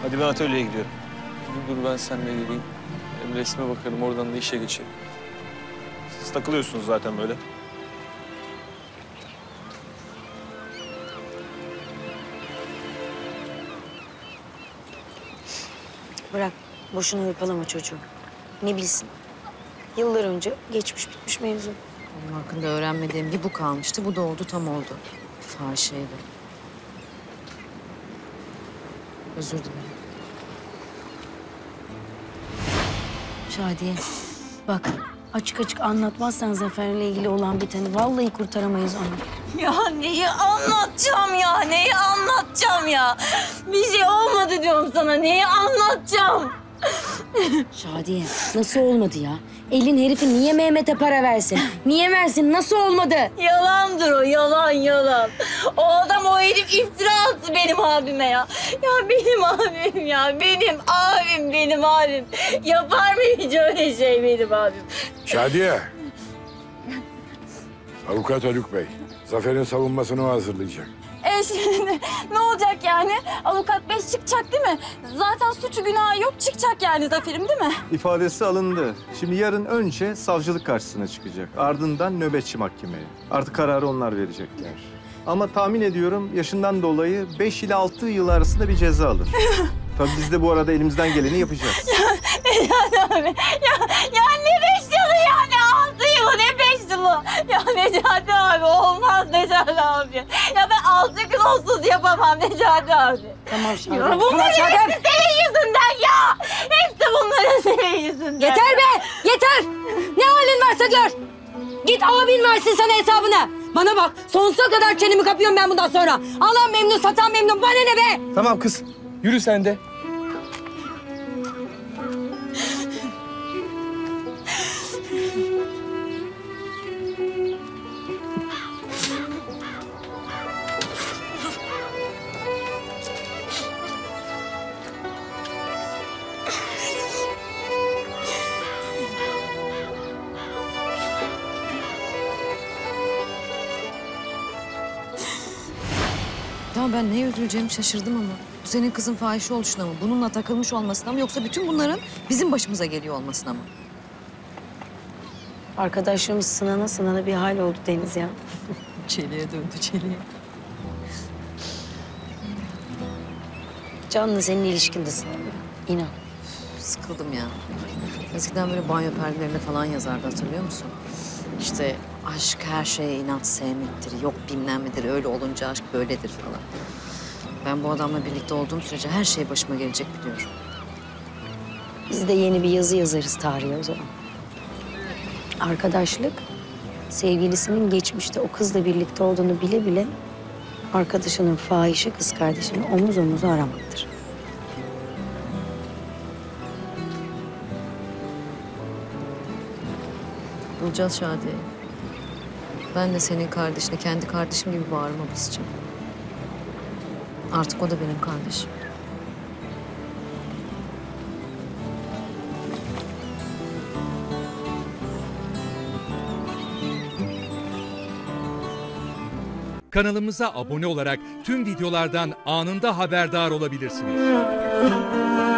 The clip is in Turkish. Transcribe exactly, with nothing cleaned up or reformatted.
Hadi ben atölyeye gidiyorum. Dur ben seninle geleyim. Hem resme bakarım, oradan da işe geçeyim. Siz takılıyorsunuz zaten böyle. Bırak, boşuna hırpalama çocuğu. Ne bilsin? Yıllar önce geçmiş bitmiş mevzu. Onun hakkında öğrenmediğim bir bu kalmıştı. Bu da oldu, tam oldu. Fahişeydi. Özür dilerim. Şadiye, bak açık açık anlatmazsan Zafer'le ilgili olan biteni vallahi kurtaramayız onu. Ya neyi anlatacağım ya? Neyi anlatacağım ya? Bir şey olmadı diyorum sana. Neyi anlatacağım? Şadiye, nasıl olmadı ya? Elin herifi niye Mehmet'e para versin? Niye versin? Nasıl olmadı? Yalandır o, yalan yalan. O adam, o herif iftira attı benim abime ya. Ya benim abim ya, benim abim, benim abim. Yapar mı hiç öyle şey benim abim? Şadiye. Avukat Haluk Bey, Zafer'in savunmasını o hazırlayacak. E şimdi ne olacak yani? Avukat beş çıkacak değil mi? Zaten suçu günahı yok, çıkacak yani Zafer'im değil mi? İfadesi alındı. Şimdi yarın önce savcılık karşısına çıkacak. Ardından nöbetçi mahkemeye. Artık kararı onlar verecekler. Ama tahmin ediyorum yaşından dolayı beş ile altı yıl arasında bir ceza alır. Tabii biz de bu arada elimizden geleni yapacağız. Necati abi, ya, ya ne beş yılı ya, ne altı yılı, ne beş yılı? Ya Necati abi, olmaz Necati abi. Ya ben altı gün onsuz yapamam Necati abi. Tamam Şadiye. Ya bunların hepsi senin yüzünden ya. Hepsi bunların senin yüzünden. Yeter be! Yeter! Ne halin varsa gör! Git abin versin sana hesabını. Bana bak, sonsuza kadar çenemi kapıyorum ben bundan sonra. Alan memnun, satan memnun. Bana ne be? Tamam kız, yürü sen de. Ya ben neye üzüleceğimi şaşırdım ama. Bu senin kızın fahişe oluşuna mı? Bununla takılmış olmasına mı? Yoksa bütün bunların bizim başımıza geliyor olmasına mı? Arkadaşlarımız sınana sınana bir hal oldu Deniz ya. Çeliğe döndü, çeliğe. Can'la senin ilişkin de sınanıyor. İnan. Sıkıldım ya. Eskiden böyle banyo perdelerine falan yazardı, hatırlıyor musun? İşte aşk her şeye inat sevmektir, yok bilmem nedir, öyle olunca aşk böyledir falan. Ben bu adamla birlikte olduğum sürece her şey başıma gelecek biliyorum. Biz de yeni bir yazı yazarız tarihe o zaman. Arkadaşlık, sevgilisinin geçmişte o kızla birlikte olduğunu bile bile arkadaşının fahişe kız kardeşini omuz omuza aramaktır. Bulacağız Şadiye'yi. Ben de senin kardeşine kendi kardeşim gibi bağrıma basacağım. Artık o da benim kardeşim. Kanalımıza abone olarak tüm videolardan anında haberdar olabilirsiniz.